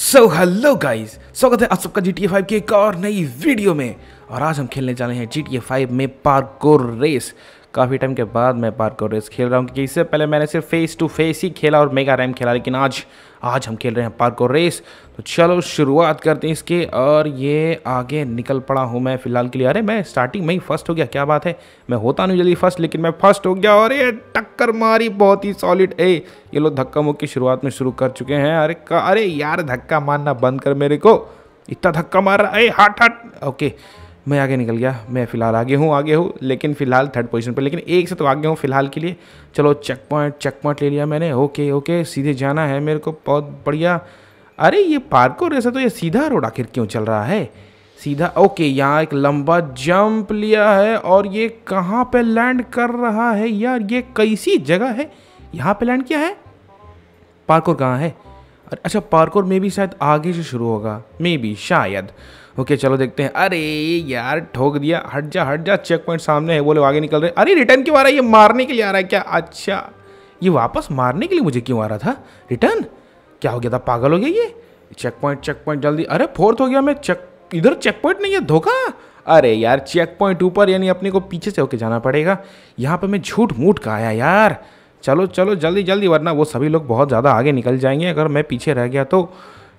Hello guys, स्वागत है आप सबका GTA 5 की एक और नई वीडियो में। और आज हम खेलने जा रहे हैं GTA 5 में पार्कोर रेस। काफ़ी टाइम के बाद मैं पार्कोर रेस खेल रहा हूँ, क्योंकि इससे पहले मैंने सिर्फ फेस टू फेस ही खेला और मेगा रैम खेला, लेकिन आज हम खेल रहे हैं पार्कोर रेस। तो चलो शुरुआत करते हैं इसके। और ये आगे निकल पड़ा हूँ मैं फ़िलहाल के लिए। अरे मैं स्टार्टिंग में ही फर्स्ट हो गया, क्या बात है। मैं होता नहीं जल्दी फर्स्ट, लेकिन मैं फर्स्ट हो गया। और ये टक्कर मारी बहुत ही सॉलिड। ये लोग धक्का मुक्की शुरुआत में शुरू कर चुके हैं। अरे यार धक्का मारना बंद कर, मेरे को इतना धक्का मार रहा है। हट। ओके मैं आगे निकल गया। मैं फ़िलहाल आगे हूँ, लेकिन फ़िलहाल थर्ड पोजीशन पर, लेकिन एक से तो आगे हूँ फ़िलहाल के लिए। चलो चेक पॉइंट ले लिया मैंने। ओके सीधे जाना है मेरे को, बहुत बढ़िया। अरे ये पार्कोर रेस है तो ये सीधा रोड आखिर क्यों चल रहा है सीधा। ओके यहाँ एक लंबा जंप लिया है और ये कहाँ पे लैंड कर रहा है यार, ये कैसी जगह है। यहाँ पे लैंड किया है। पार्कोर कहाँ है? अच्छा पार्कोर में भी शायद आगे से शुरू होगा, मे बी शायद। ओके चलो देखते हैं। अरे यार ठोक दिया। हट जा। चेक पॉइंट सामने है, वो लोग आगे निकल रहे हैं। अरे रिटर्न क्यों आ रहा है? ये मारने के लिए आ रहा है क्या? अच्छा ये वापस मारने के लिए मुझे क्यों आ रहा था? रिटर्न क्या हो गया था? पागल हो गया ये। चेक पॉइंट जल्दी। अरे फोर्थ हो गया मैं। इधर चेक पॉइंट नहीं है, धोखा। अरे यार चेक पॉइंट ऊपर, यानी अपने को पीछे से होके जाना पड़ेगा। यहाँ पे मैं झूठ मूठ का आया यार। चलो जल्दी, वरना वो सभी लोग बहुत ज़्यादा आगे निकल जाएंगे अगर मैं पीछे रह गया तो।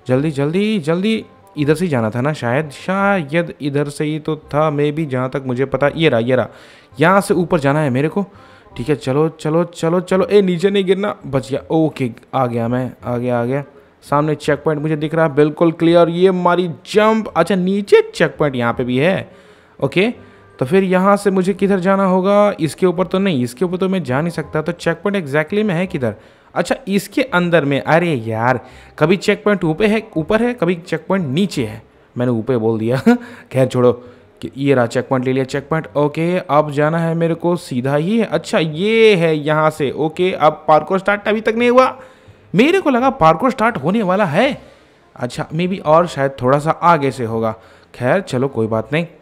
जल्दी इधर से ही जाना था ना, शायद इधर से ही तो था मे भी, जहाँ तक मुझे पता। ये रहा यहाँ से ऊपर जाना है मेरे को। ठीक है चलो। नीचे नहीं गिरना, बच गया। ओके आ गया मैं, आ गया। सामने चेक पॉइंट मुझे दिख रहा है बिल्कुल क्लियर। ये मारी जंप। अच्छा नीचे चेक पॉइंट यहाँ पे भी है। ओके तो फिर यहाँ से मुझे किधर जाना होगा? इसके ऊपर तो नहीं, इसके ऊपर तो मैं जा नहीं सकता। तो चेक पॉइंट एग्जैक्टली में है किधर? अच्छा इसके अंदर में। अरे यार कभी चेक पॉइंट ऊपर है, कभी चेक पॉइंट नीचे है। मैंने ऊपर बोल दिया खैर छोड़ो। ये रहा चेक पॉइंट, ले लिया चेक पॉइंट। ओके अब जाना है मेरे को सीधा ही है। अच्छा ये है यहाँ से। ओके अब पार्कोर स्टार्ट अभी तक नहीं हुआ। मेरे को लगा पार्कोर स्टार्ट होने वाला है। अच्छा मे बी और शायद थोड़ा सा आगे से होगा। खैर चलो कोई बात नहीं।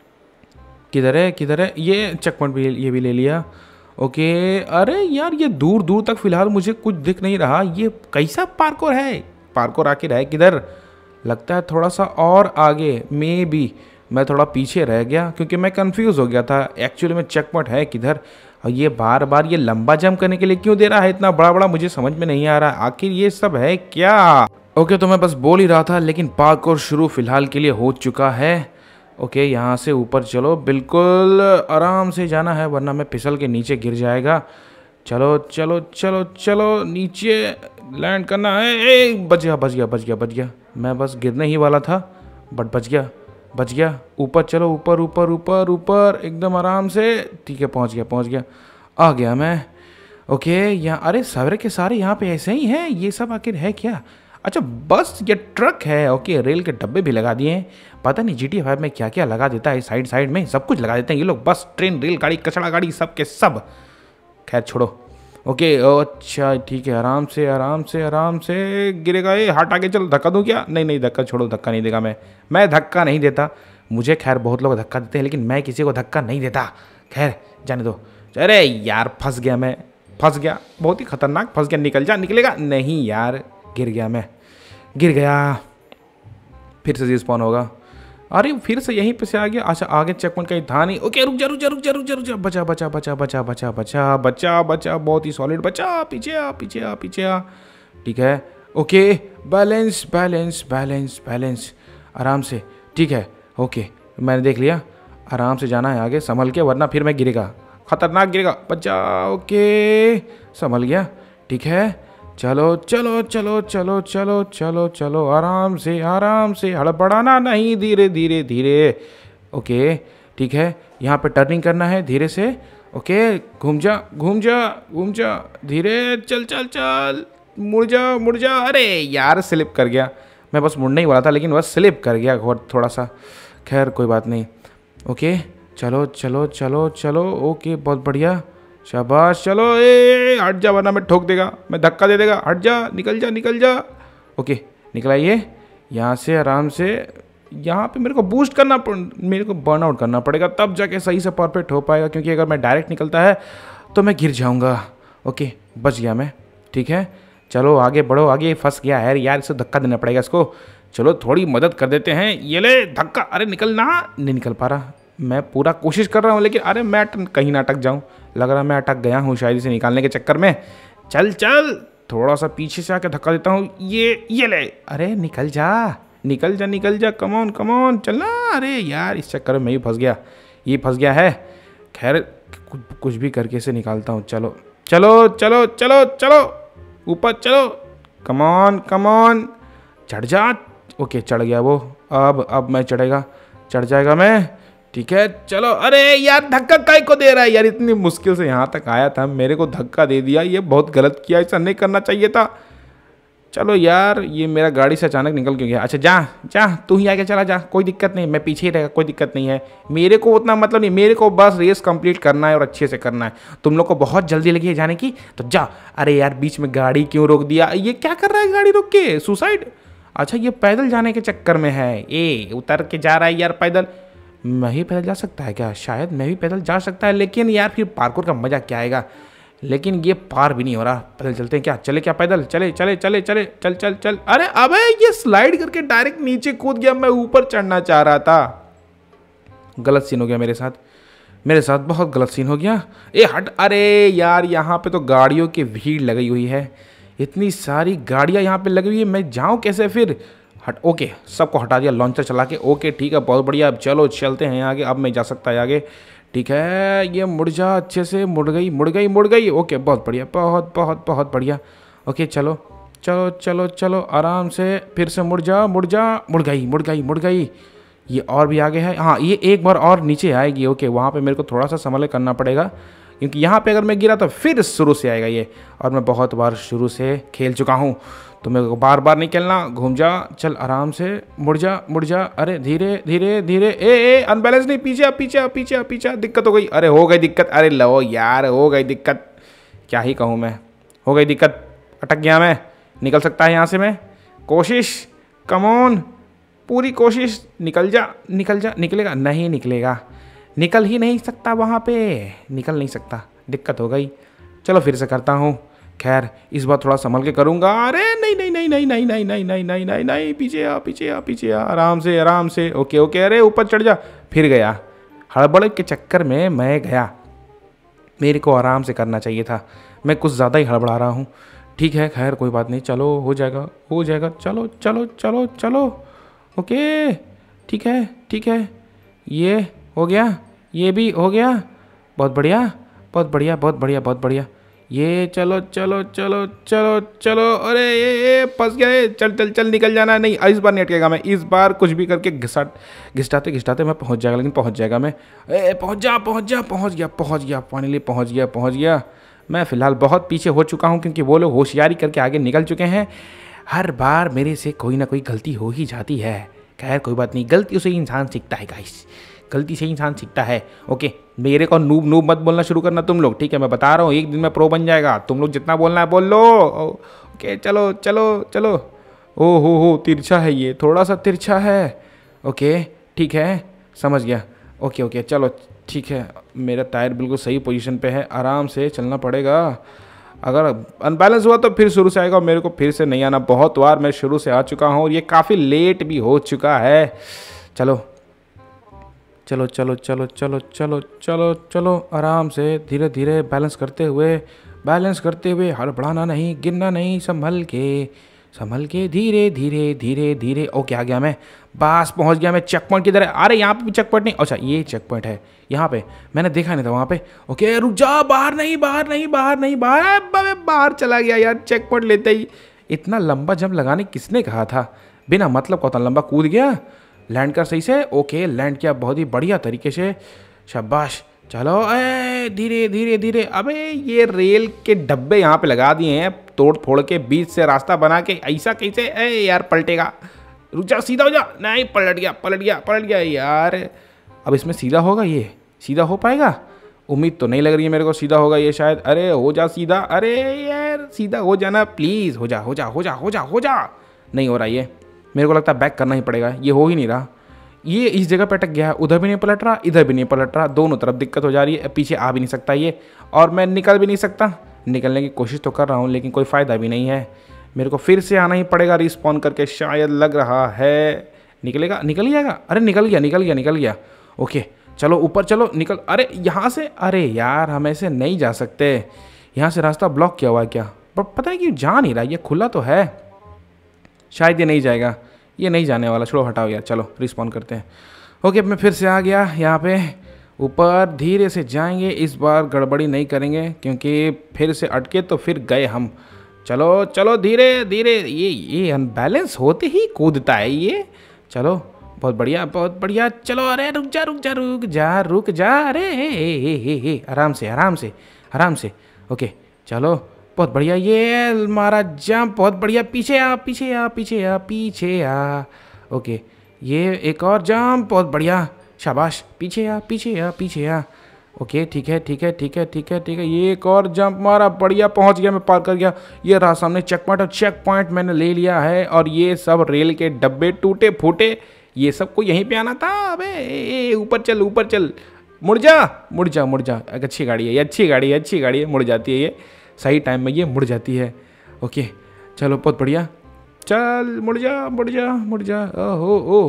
किधर है? ये चेक पॉइंट भी, ये भी ले लिया। ओके अरे यार ये दूर तक फिलहाल मुझे कुछ दिख नहीं रहा। ये कैसा पार्कोर है? पार्कोर आखिर है किधर? लगता है थोड़ा सा और आगे मे बी। मैं थोड़ा पीछे रह गया क्योंकि मैं कंफ्यूज हो गया था एक्चुअली में चेक पॉइंट है किधर। और ये बार ये लंबा जंप करने के लिए क्यों दे रहा है इतना बड़ा? मुझे समझ में नहीं आ रहा आखिर ये सब है क्या। ओके तो मैं बस बोल ही रहा था, लेकिन पार्कोर शुरू फिलहाल के लिए हो चुका है। ओके यहाँ से ऊपर चलो, बिल्कुल आराम से जाना है वरना मैं फिसल के नीचे गिर जाएगा। चलो नीचे लैंड करना है। बच गया। मैं बस गिरने ही वाला था बट बच गया। ऊपर चलो, ऊपर एकदम आराम से। ठीक है पहुंच गया। आ गया मैं। ओके यहाँ अरे सारे के सारे यहाँ पे ऐसे ही हैं। ये सब आखिर है क्या? अच्छा बस ये ट्रक है। ओके रेल के डब्बे भी लगा दिए हैं। पता नहीं GTA 5 में क्या लगा देता है, साइड में सब कुछ लगा देते हैं ये लोग। बस ट्रेन, रेल गाड़ी, कचरा गाड़ी, सब के सब। खैर छोड़ो। ओके अच्छा ठीक है, आराम से गिरेगा ये। हट आगे चल। धक्का दूं क्या? नहीं धक्का छोड़ो, धक्का नहीं देगा मैं धक्का नहीं देता। मुझे खैर बहुत लोग धक्का देते हैं, लेकिन मैं किसी को धक्का नहीं देता। खैर जाने दो। अरे यार फंस गया, बहुत ही खतरनाक फंस गया। निकलेगा नहीं यार। गिर गया। फिर से रिस्पॉन होगा। अरे फिर से यहीं पे से आ गया। अच्छा आगे चेक पॉइंट कहीं था नहीं। ओके रुक जा। बचा। बहुत ही सॉलिड बचा। पीछे आ। ठीक है ओके बैलेंस आराम से। ठीक है ओके मैंने देख लिया। आराम से जाना है आगे संभल के, वरना फिर मैं गिरेगा, खतरनाक गिरेगा। बचा। ओके संभल गया। ठीक है चलो आराम से हड़बड़ाना नहीं, धीरे। ओके ठीक है यहाँ पे टर्निंग करना है धीरे से। ओके घूम जा धीरे। चल मुड़ जा। अरे यार स्लिप कर गया। मैं बस मुड़ने ही वाला था, लेकिन बस स्लिप कर गया थोड़ा सा। खैर कोई बात नहीं। ओके चलो। ओके बहुत बढ़िया, शाबाश। चलो हट जा वरना मैं ठोक देगा, मैं धक्का दे देगा। हट जा, निकल जा। ओके निकला ये यहाँ से आराम से। यहाँ पे मेरे को बर्न आउट करना पड़ेगा, तब जाके सही से परफेक्ट हो पाएगा, क्योंकि अगर मैं डायरेक्ट निकलता है तो मैं गिर जाऊँगा। ओके बच गया मैं। ठीक है चलो आगे बढ़ो, आगे फंस गया है यार, इसको धक्का देना पड़ेगा इसको। चलो थोड़ी मदद कर देते हैं, ये ले धक्का। अरे निकलना, नहीं निकल पा रहा। मैं पूरा कोशिश कर रहा हूँ लेकिन अरे मैं कहीं ना अटक जाऊँ, लग रहा मैं अटक गया हूँ शायद इसे निकालने के चक्कर में। चल चल, थोड़ा सा पीछे से आके धक्का देता हूँ, ये ले। अरे निकल जा निकल जा निकल जा, कमॉन कमॉन चलना। अरे यार इस चक्कर में मैं ही फंस गया, ये फंस गया है। खैर कुछ भी करके इसे निकालता हूँ। चलो चलो चलो चलो चलो ऊपर चलो, कमॉन कमॉन, चढ़ जा। ओके चढ़ गया वो, अब मैं चढ़ जाएगा मैं, ठीक है चलो। अरे यार धक्का काहे को दे रहा है यार, इतनी मुश्किल से यहाँ तक आया था, मेरे को धक्का दे दिया, ये बहुत गलत किया, ऐसा नहीं करना चाहिए था। चलो यार ये मेरा गाड़ी से अचानक निकल क्यों गया। अच्छा जा जा, तू ही आगे चला जा, कोई दिक्कत नहीं, मैं पीछे ही रहेगा, कोई दिक्कत नहीं है। मेरे को उतना मतलब नहीं, मेरे को बस रेस कंप्लीट करना है और अच्छे से करना है। तुम लोग को बहुत जल्दी लगी है जाने की तो जा। अरे यार बीच में गाड़ी क्यों रोक दिया, ये क्या कर रहा है गाड़ी रोक के, सुसाइड। अच्छा ये पैदल जाने के चक्कर में है, ये उतर के जा रहा है यार पैदल। मैं ही पैदल जा सकता है क्या, शायद मैं भी पैदल जा सकता है, लेकिन यार फिर पार्कोर का मजा क्या आएगा। लेकिन ये पार भी नहीं हो रहा, पैदल चलते हैं क्या, चले क्या पैदल, चले चले चले चले चल चल चल। अरे अबे ये स्लाइड करके डायरेक्ट नीचे कूद गया, मैं ऊपर चढ़ना चाह रहा था। गलत सीन हो गया मेरे साथ बहुत गलत सीन हो गया। ए हट, अरे यार यहाँ पे तो गाड़ियों की भीड़ लगी हुई है, इतनी सारी गाड़ियाँ यहाँ पे लगी हुई है, मैं जाऊँ कैसे फिर। हट, ओके सबको हटा दिया लॉन्चर चला के। ओके ठीक है बहुत बढ़िया, अब चलो चलते हैं आगे, अब मैं जा सकता है आगे। ठीक है ये मुड़ जा, अच्छे से मुड़ गई। ओके बहुत बढ़िया, बहुत बहुत बहुत बढ़िया। ओके चलो चलो चलो चलो आराम से, फिर से मुड़ गई। ये और भी आगे है, हाँ ये एक बार और नीचे आएगी। ओके वहाँ पे मेरे को थोड़ा सा संभल करना पड़ेगा, क्योंकि यहाँ पे अगर मैं गिरा तो फिर शुरू से आएगा ये, और मैं बहुत बार शुरू से खेल चुका हूँ, तो मेरे को बार बार नहीं खेलना। घूम जा, चल आराम से, मुड़ जा। अरे धीरे धीरे, ए अनबैलेंस नहीं, पीछे, दिक्कत हो गई। अरे हो गई दिक्कत, अरे लो यार हो गई दिक्कत, क्या ही कहूँ मैं, हो गई दिक्कत, अटक गया मैं। निकल सकता है यहाँ से मैं, कोशिश कमॉन, पूरी कोशिश, निकल जा। निकलेगा नहीं, निकल ही नहीं सकता, वहाँ पे निकल नहीं सकता, दिक्कत हो गई। चलो फिर से करता हूँ, खैर इस बार थोड़ा संभल के करूँगा। अरे नहीं, पीछे आ, आराम से। ओके अरे ऊपर चढ़ जा, फिर गया, हड़बड़ के चक्कर में मैं गया, मेरे को आराम से करना चाहिए था, मैं कुछ ज़्यादा ही हड़बड़ा रहा हूँ। ठीक है खैर कोई बात नहीं, चलो हो जाएगा, चलो। ओके ठीक है, ये हो गया, ये भी हो गया, बहुत बढ़िया। ये चलो। अरे ये फंस गया ये, चल निकल जाना। नहीं इस बार नहीं अटकेगा मैं, इस बार कुछ भी करके घिसटाते मैं पहुंच जाएगा मैं। पहुंच जा, फाइनली पहुंच गया। मैं फ़िलहाल बहुत पीछे हो चुका हूं, क्योंकि वो लोग होशियारी करके आगे निकल चुके हैं। हर बार मेरे से कोई ना कोई गलती हो ही जाती है, खैर कोई बात नहीं, गलतियों से ही इंसान सीखता है गाइस, गलती से ही इंसान सीखता है। ओके मेरे को नूब मत बोलना शुरू करना तुम लोग, ठीक है, मैं बता रहा हूँ एक दिन में प्रो बन जाएगा, तुम लोग जितना बोलना है बोल लो। ओके चलो। हो तिरछा है ये, थोड़ा सा तिरछा है। ओके ठीक है समझ गया। ओके चलो ठीक है, मेरा टायर बिल्कुल सही पोजीशन पे है, आराम से चलना पड़ेगा। अगर अनबैलेंस हुआ तो फिर शुरू से आएगा, मेरे को फिर से नहीं आना, बहुत बार मैं शुरू से आ चुका हूँ और ये काफ़ी लेट भी हो चुका है। चलो आराम से, धीरे धीरे बैलेंस करते हुए, हड़बड़ाना नहीं, गिरना नहीं, संभल के धीरे। ओके आ गया मैं, बस पहुंच गया मैं। चेक पॉइंट किधर है, अरे यहाँ पे भी चेक पॉइंट नहीं, अच्छा ये चेक पॉइंट है यहाँ पे, मैंने देखा नहीं था वहाँ पे। ओके रुक जा, बाहर नहीं, बाहर चला गया यार, चेक पॉइंट लेते ही। इतना लंबा जंप लगाने किसने कहा था, बिना मतलब का उतना लंबा कूद गया। लैंड कर सही से, ओके लैंड किया बहुत ही बढ़िया तरीके से, शाबाश। चलो धीरे। अबे ये रेल के डब्बे यहाँ पे लगा दिए हैं, तोड़ फोड़ के बीच से रास्ता बना के, ऐसा कैसे यार पलटेगा, रुक जा, सीधा हो जा। नहीं पलट गया यार। अब इसमें सीधा होगा, ये सीधा हो पाएगा, उम्मीद तो नहीं लग रही है मेरे को सीधा होगा ये शायद। अरे हो जा सीधा, अरे यार सीधा हो जाना प्लीज़, हो जा। नहीं हो रहा ये, मेरे को लगता है बैक करना ही पड़ेगा, ये हो ही नहीं रहा, ये इस जगह पे अटक गया है, उधर भी नहीं पलट रहा, इधर भी नहीं पलट रहा, दोनों तरफ दिक्कत हो जा रही है, पीछे आ भी नहीं सकता ये, और मैं निकल भी नहीं सकता। निकलने की कोशिश तो कर रहा हूँ लेकिन कोई फ़ायदा भी नहीं है। मेरे को फिर से आना ही पड़ेगा रिस्पॉन करके, शायद लग रहा है निकलेगा, निकल जाएगा। अरे निकल गया निकल गया निकल गया। ओके चलो ऊपर चलो, निकल। अरे यहाँ से, अरे यार हम ऐसे नहीं जा सकते, यहाँ से रास्ता ब्लॉक किया हुआ है क्या? पर पता नहीं क्यों जा नहीं रहा, ये खुला तो है। शायद ये नहीं जाएगा, ये नहीं जाने वाला, छोड़ो हटाओ यार, चलो रिस्पॉन करते हैं। ओके मैं फिर से आ गया यहाँ पे ऊपर, धीरे से जाएंगे, इस बार गड़बड़ी नहीं करेंगे क्योंकि फिर से अटके तो फिर गए हम। चलो चलो धीरे धीरे, ये अनबैलेंस होते ही कूदता है ये। चलो बहुत बढ़िया बहुत बढ़िया, चलो। अरे रुक जा रुक जा रुक जा रुक जा, अरे हे आराम से आराम से आराम से। ओके चलो बहुत बढ़िया, ये हमारा जंप बहुत बढ़िया, पीछे आ पीछे आ पीछे आ पीछे आ। ओके ये एक और जंप बहुत बढ़िया, शाबाश, पीछे आ पीछे आ पीछे आ। ओके ठीक है ठीक है ठीक है ठीक है ठीक है, ये एक और जंप मारा, बढ़िया पहुंच गया, मैं पार कर गया। ये रहा सामने चेक पॉइंट, और चेक पॉइंट मैंने ले लिया है। और ये सब रेल के डब्बे टूटे फूटे, ये सबको यहीं पे आना था। अबे ऊपर चल ऊपर चल, मुड़ जा मुड़ जा मुड़ जा। अच्छी गाड़ी है ये, अच्छी गाड़ी है अच्छी गाड़ी है, मुड़ जाती है ये, सही टाइम में ये मुड़ जाती है। ओके चलो बहुत बढ़िया, चल मुड़ जा मुड़ जा मुड़ जा। ओहो ओ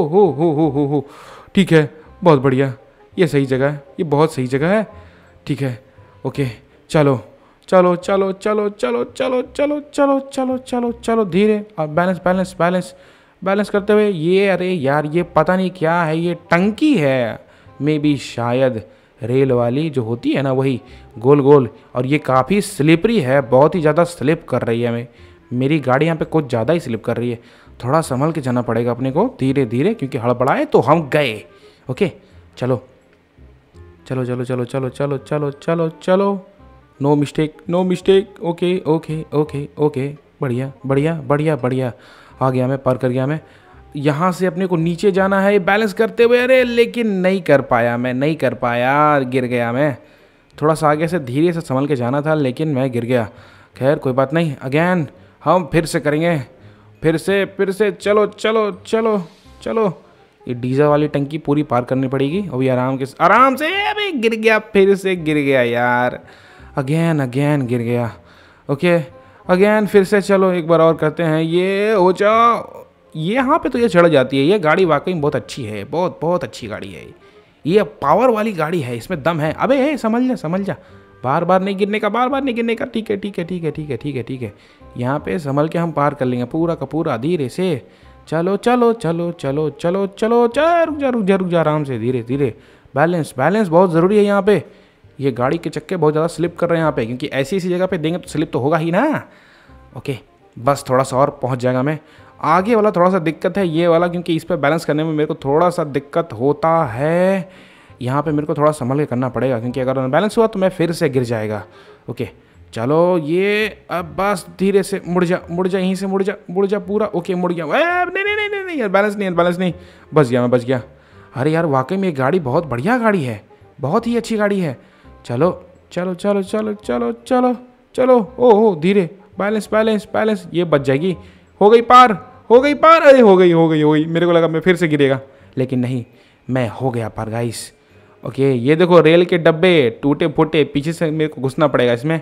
हो, ठीक है बहुत बढ़िया, ये सही जगह है, ये बहुत सही जगह है। ठीक है ओके चलो चलो चलो चलो चलो चलो चलो चलो चलो चलो चलो, धीरे बैलेंस बैलेंस बैलेंस बैलेंस करते हुए। ये अरे यार ये पता नहीं क्या है, ये टंकी है मे बी, शायद रेल वाली जो होती है ना वही गोल गोल। और ये काफ़ी स्लिपरी है, बहुत ही ज़्यादा स्लिप कर रही है। मेरी गाड़ी यहाँ पे कुछ ज़्यादा ही स्लिप कर रही है, थोड़ा संभल के जाना पड़ेगा अपने को धीरे धीरे, क्योंकि हड़बड़ाए तो हम गए। ओके चलो चलो चलो चलो चलो चलो चलो चलो चलो, no mistake no mistake. Okay okay okay okay बढ़िया बढ़िया बढ़िया बढ़िया, आ गया मैं, पार कर गया मैं। यहाँ से अपने को नीचे जाना है बैलेंस करते हुए, अरे लेकिन नहीं कर पाया मैं, नहीं कर पाया, गिर गया मैं। थोड़ा सा आगे से धीरे से संभल के जाना था लेकिन मैं गिर गया। खैर कोई बात नहीं, अगेन हम फिर से करेंगे, फिर से चलो चलो चलो चलो। ये डीजल वाली टंकी पूरी पार करनी पड़ेगी अभी, आराम से। अबे गिर गया, फिर से गिर गया यार, अगेन अगेन गिर गया। ओके अगेन फिर से चलो एक बार और करते हैं, ये हो जाओ। ये यहाँ पे तो ये चढ़ जाती है, ये गाड़ी वाकई में बहुत अच्छी है, बहुत बहुत अच्छी गाड़ी है ये, पावर वाली गाड़ी है, इसमें दम है। अबे हे समझ जा, बार बार नहीं गिरने का, बार बार नहीं गिरने का। ठीक है ठीक है ठीक है ठीक है ठीक है ठीक है, यहाँ पे संभल के हम पार कर लेंगे पूरा का पूरा, धीरे से। चलो चलो चलो चलो चलो चलो, रुक जा रुक जा रुक जा, आराम से धीरे धीरे। बैलेंस बैलेंस बहुत ज़रूरी है यहाँ पे, ये गाड़ी के चक्के बहुत ज़्यादा स्लिप कर रहे हैं यहाँ पे, क्योंकि ऐसी जगह पे देंगे तो स्लिप तो होगा ही ना। ओके बस थोड़ा सा और पहुँच जाएगा मैं। आगे वाला थोड़ा सा दिक्कत है ये वाला, क्योंकि इस पर बैलेंस करने में मेरे को थोड़ा सा दिक्कत होता है। यहाँ पे मेरे को थोड़ा संभल के करना पड़ेगा, क्योंकि अगर बैलेंस हुआ तो मैं फिर से गिर जाएगा। ओके चलो ये अब बस धीरे से मुड़ जा यहीं से मुड़ जा पूरा। ओके मुड़ गया, नहीं नहीं नहीं नहीं यार, बैलेंस नहीं, बच गया। अरे यार वाकई में ये गाड़ी बहुत बढ़िया गाड़ी है, बहुत ही अच्छी गाड़ी है। चलो चलो चलो चलो चलो चलो चलो, ओहो धीरे, बैलेंस बैलेंस बैलेंस, ये बच जाएगी। हो गई पार। अरे हो गई। मेरे को लगा मैं फिर से गिरेगा, लेकिन नहीं, मैं हो गया पार गाइस। ओके ये देखो रेल के डब्बे टूटे फूटे, पीछे से मेरे को घुसना पड़ेगा, इसमें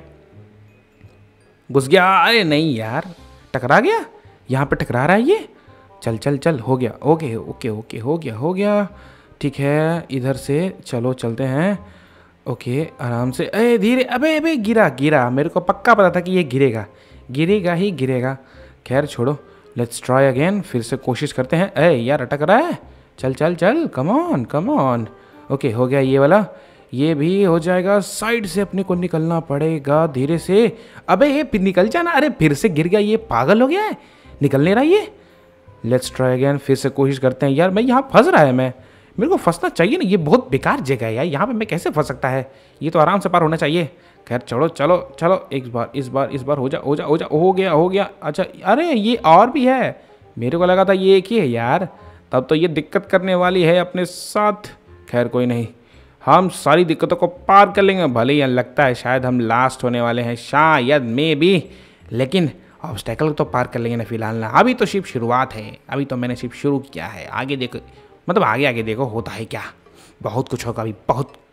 घुस गया। अरे नहीं यार, टकरा गया, यहाँ पे टकरा रहा है ये। चल हो गया। ओके हो गया। ठीक है इधर से चलो चलते हैं। ओके आराम से, अरे धीरे। अबे गिरा, मेरे को पक्का पता था कि ये गिरेगा। खैर छोड़ो, लेट्स ट्राई अगेन, फिर से कोशिश करते हैं। अरे यार अटक रहा है, चल कम ऑन। ओके हो गया ये वाला, ये भी हो जाएगा। साइड से अपने को निकलना पड़ेगा धीरे से। अबे ये फिर निकल जाना, अरे फिर से गिर गया, ये पागल हो गया है, निकल नहीं रहा ये। लेट्स ट्राई अगेन, फिर से कोशिश करते हैं। यार मैं यहाँ फंस रहा है, मेरे को फंसना चाहिए ना, ये बहुत बेकार जगह है यार, यहाँ पे मैं कैसे फंस सकता है, ये तो आराम से पार होना चाहिए। खैर चलो इस बार हो गया। अच्छा अरे ये और भी है, मेरे को लगा था ये एक ही है यार, तब तो ये दिक्कत करने वाली है अपने साथ। खैर कोई नहीं, हम सारी दिक्कतों को पार कर लेंगे। भले ही लगता है शायद हम लास्ट होने वाले हैं, शायद मे बी, लेकिन ऑब्स्टेकल तो पार कर लेंगे ना फिलहाल ना। अभी तो सिर्फ शुरुआत है, अभी तो मैंने सिर्फ शुरू किया है। आगे देखो, मतलब आगे देखो होता है क्या, बहुत कुछ होगा अभी, बहुत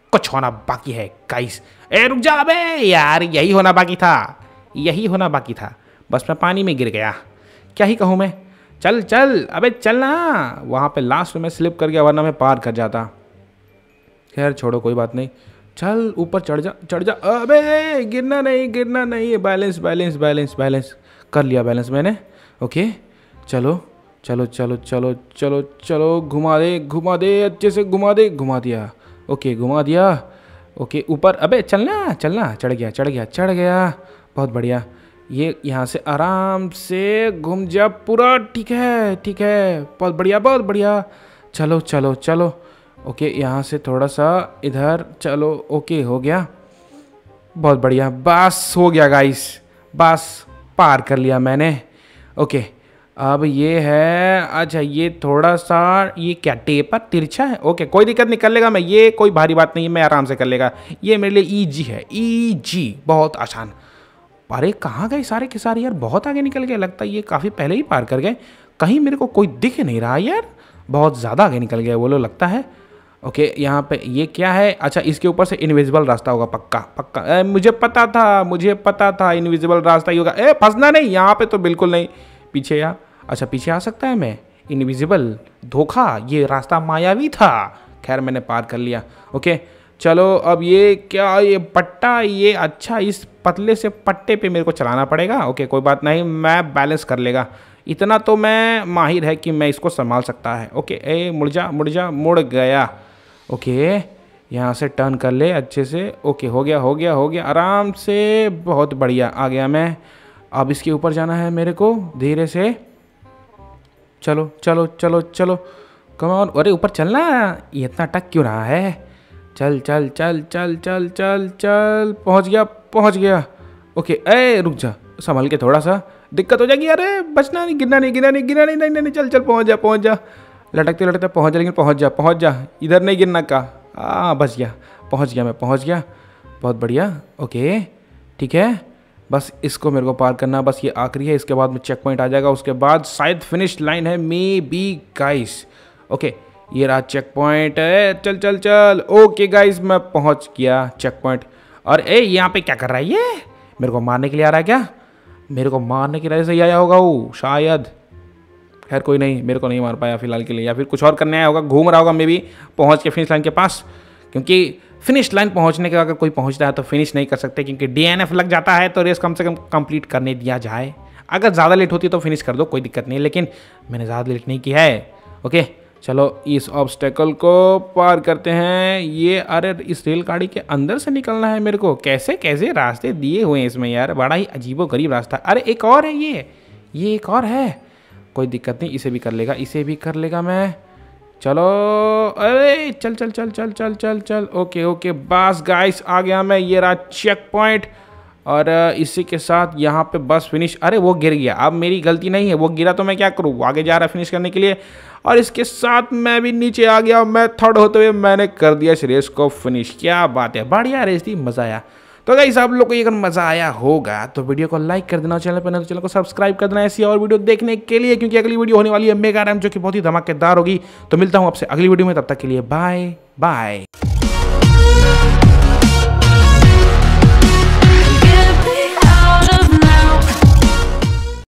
कुछ होना बाकी है गाइस। ए रुक जा अबे यार, यही होना बाकी था, यही होना बाकी था। बस मैं पानी में गिर गया, क्या ही कहूँ मैं। चल चल अबे चल ना, वहाँ पे लास्ट में स्लिप कर गया, वरना मैं पार कर जाता। खैर छोड़ो, कोई बात नहीं। चल ऊपर चढ़ जा, चढ़ जा। अबे गिरना नहीं, गिरना नहीं। बैलेंस बैलेंस बैलेंस बैलेंस कर लिया बैलेंस मैंने। ओके चलो चलो चलो चलो चलो चलो, घुमा दे अच्छे से, घुमा दे, घुमा दिया। ओके घुमा दिया। ओके ऊपर, अबे चलना चलना, चढ़ गया चढ़ गया चढ़ गया, बहुत बढ़िया। ये यहाँ से आराम से घूम जा पूरा, ठीक है ठीक है, बहुत बढ़िया बहुत बढ़िया। चलो चलो चलो। ओके यहाँ से थोड़ा सा इधर चलो। ओके हो गया, बहुत बढ़िया, बस हो गया गाइस, बस पार कर लिया मैंने। ओके अब ये है, अच्छा ये थोड़ा सा, ये क्या टेपर तिरछा है। ओके कोई दिक्कत नहीं, कर लेगा मैं, ये कोई भारी बात नहीं है, मैं आराम से कर लेगा। ये मेरे लिए ईजी है, ईजी, बहुत आसान। अरे कहाँ गए सारे के सारे यार, बहुत आगे निकल गए, लगता है ये काफ़ी पहले ही पार कर गए। कहीं मेरे को कोई दिख नहीं रहा यार, बहुत ज़्यादा आगे निकल गए वो लोग लगता है। ओके यहाँ पे ये क्या है, अच्छा इसके ऊपर से इनविजिबल रास्ता होगा पक्का पक्का। मुझे पता था इनविजिबल रास्ता ही होगा। फंसना नहीं यहाँ पे तो बिल्कुल नहीं। पीछे यार, अच्छा पीछे आ सकता है मैं, इनविजिबल, धोखा, ये रास्ता मायावी था। खैर मैंने पार कर लिया। ओके चलो अब ये क्या, ये पट्टा, ये अच्छा इस पतले से पट्टे पे मेरे को चलाना पड़ेगा। ओके कोई बात नहीं, मैं बैलेंस कर लेगा, इतना तो मैं माहिर है कि मैं इसको संभाल सकता है। ओके मुड़ जा मुड़ जा, मुड़ गया। ओके यहाँ से टर्न कर ले अच्छे से। ओके हो गया हो गया हो गया, आराम से, बहुत बढ़िया आ गया मैं। अब इसके ऊपर जाना है मेरे को धीरे से। चलो चलो चलो चलो कम ऑन। अरे ऊपर चलना, ये इतना टक क्यों रहा है। चल चल चल चल चल चल चल, पहुँच गया पहुँच गया। ओके रुक जा, संभल के, थोड़ा सा दिक्कत हो जाएगी। अरे बचना नहीं, गिरना नहीं गिरना नहीं गिरना नहीं, नहीं नहीं चल चल पहुँच जा लटकते लटकते पहुँच जा, लेकिन पहुँच जा, इधर नहीं गिरना का। बच गया, पहुँच गया, बहुत बढ़िया। ओके ठीक है, बस इसको मेरे को पार करना, बस ये आखिरी है, इसके बाद में चेक पॉइंट आ जाएगा, उसके बाद शायद फिनिश लाइन है, मे बी गाइस। ओके ये रहा चेक पॉइंट है, चल चल चल। ओके गाइस मैं पहुंच गया चेक पॉइंट। और यहाँ पे क्या कर रहा है ये, मेरे को मारने के लिए आ रहा है क्या, मेरे को मारने की वजह से आया होगा वो शायद। खैर कोई नहीं, मेरे को नहीं मार पाया फिलहाल के लिए, या फिर कुछ और करने आया होगा, घूम रहा होगा मे बी पहुँच के फिनिश लाइन के पास। क्योंकि फिनिश लाइन पहुंचने के अगर कोई पहुंचता है तो फिनिश नहीं कर सकते, क्योंकि DNF लग जाता है, तो रेस कम से कम कंप्लीट करने दिया जाए। अगर ज़्यादा लेट होती है तो फिनिश कर दो, कोई दिक्कत नहीं, लेकिन मैंने ज़्यादा लेट नहीं किया है। ओके चलो इस ऑब्स्टेकल को पार करते हैं। ये अरे इस रेलगाड़ी के अंदर से निकलना है मेरे को, कैसे कैसे रास्ते दिए हुए हैं इसमें यार, बड़ा ही अजीबोगरीब रास्ता। अरे एक और है ये एक और है, कोई दिक्कत नहीं, इसे भी कर लेगा, इसे भी कर लेगा मैं। चलो अरे चल चल चल चल चल चल चल। ओके ओके बस गाइस आ गया मैं, ये रहा चेक पॉइंट, और इसी के साथ यहाँ पे बस फिनिश। अरे वो गिर गया, अब मेरी गलती नहीं है, वो गिरा तो मैं क्या करूँ, वो आगे जा रहा है फिनिश करने के लिए, और इसके साथ मैं भी नीचे आ गया। मैं थर्ड होते हुए मैंने कर दिया इस रेस को फिनिश। क्या बात है, बढ़िया रेस थी, मज़ा आया। तो गाइस आप लोग को ये अगर मज़ा आया होगा तो वीडियो को लाइक कर देना, चैनल पर नहीं तो चैनल को सब्सक्राइब कर देना ऐसी और वीडियो देखने के लिए, क्योंकि अगली वीडियो होने वाली है मेगा रैम, जो कि बहुत ही धमाकेदार होगी। तो मिलता हूँ आपसे अगली वीडियो में, तब तक के लिए बाय बाय।